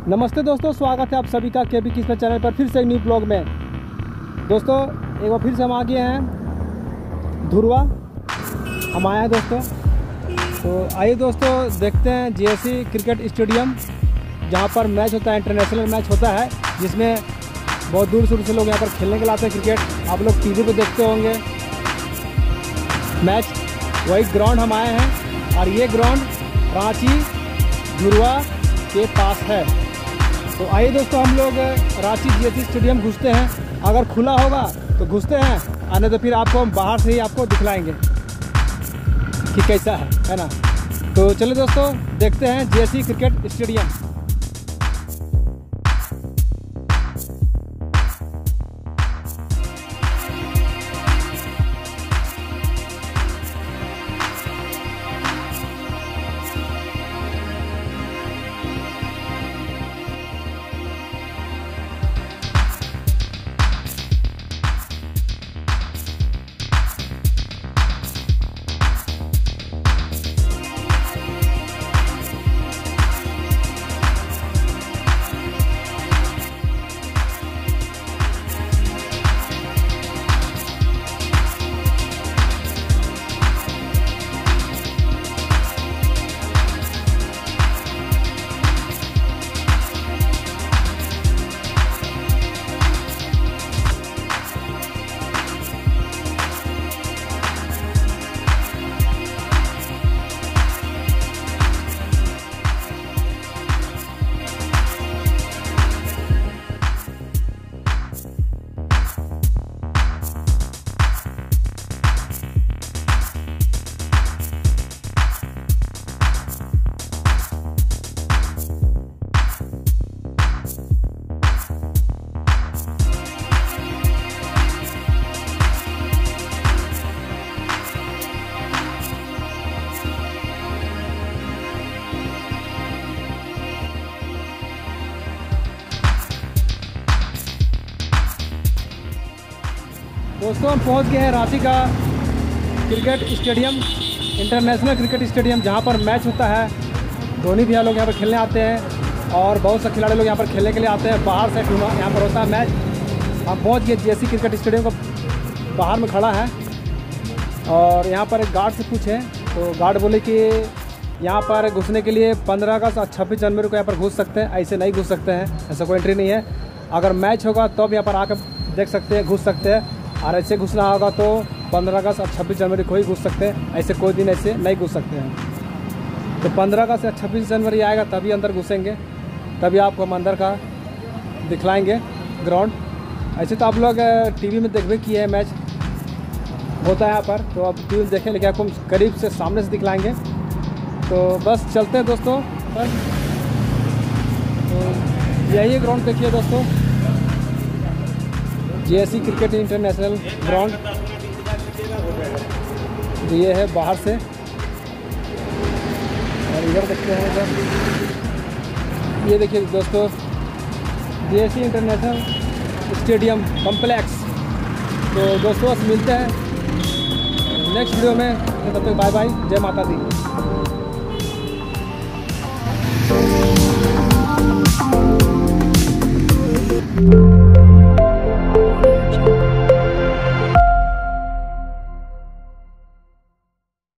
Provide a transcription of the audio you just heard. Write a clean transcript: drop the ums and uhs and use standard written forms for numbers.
नमस्ते दोस्तों, स्वागत है आप सभी का केबी किस्मत चैनल पर फिर से एक न्यू ब्लॉग में। दोस्तों एक बार फिर से हम आ गए हैं धुरवा, हम आए हैं दोस्तों। तो आइए दोस्तों देखते हैं जीएससी क्रिकेट स्टेडियम, जहां पर मैच होता है, इंटरनेशनल मैच होता है, जिसमें बहुत दूर दूर से लोग यहां पर खेलने के लिए आते हैं क्रिकेट। आप लोग टीवी पे देखते होंगे मैच, वही ग्राउंड हम आए हैं। और ये ग्राउंड रांची धुरवा के पास है। तो आइए दोस्तों हम लोग रांची जीएससी स्टेडियम घुसते हैं। अगर खुला होगा तो घुसते हैं, और नहीं तो फिर आपको हम बाहर से ही आपको दिखलाएंगे कि कैसा है ना। तो चलिए दोस्तों देखते हैं जीएससी क्रिकेट स्टेडियम। दोस्तों हम पहुंच गए हैं रांची का cricket stadium, international cricket stadium, जहां पर मैच होता है। धोनी भैया लोग यहाँ पर खेलने आते हैं और बहुत से खिलाड़ी लोग यहाँ पर खेलने के लिए आते हैं। बाहर से यहाँ पर होता है मैच। हम पहुंच गए जीएससी क्रिकेट स्टेडियम को, बाहर में खड़ा है। और यहाँ पर एक गार्ड से पूछे तो गार्ड बोले कि यहाँ पर घुसने के लिए 15 अगस्त और 26 जनवरी को यहाँ पर घुस सकते हैं, ऐसे नहीं घुस सकते हैं, ऐसा कोई एंट्री नहीं है। अगर मैच होगा तब यहाँ पर आकर देख सकते हैं, घुस सकते हैं। और ऐसे घुसना होगा तो 15 अगस्त और 26 जनवरी को ही घुस सकते हैं, ऐसे कोई दिन ऐसे नहीं घुस सकते हैं। तो 15 अगस्त या 26 जनवरी आएगा तभी अंदर घुसेंगे, तभी आपको हम अंदर का दिखलाएंगे ग्राउंड। ऐसे तो आप लोग टीवी में देखबे किए हैं, मैच होता है यहाँ पर, तो अब टीवी में देखें, लेकिन आपको हम करीब से सामने से दिखलाएंगे। तो बस चलते हैं दोस्तों बस। तो यही ग्राउंड देखिए दोस्तों, जीएससी क्रिकेट इंटरनेशनल ग्राउंड। ये है बाहर से, और इधर देखते हैं इधर, ये देखिए दोस्तों जीएससी इंटरनेशनल स्टेडियम कॉम्प्लेक्स। तो दोस्तों बस मिलते हैं नेक्स्ट वीडियो में, तब तक बाय बाय, जय माता दी।